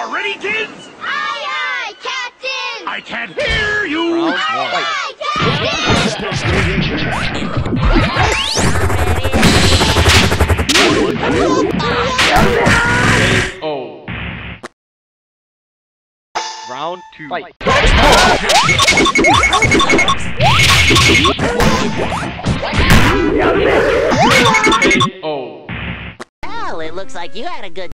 Y'all ready, kids? Aye, aye, Captain! I can't hear you! Aye, Captain! Oh. Round 2. Fight. Oh. Well, it looks like you had a good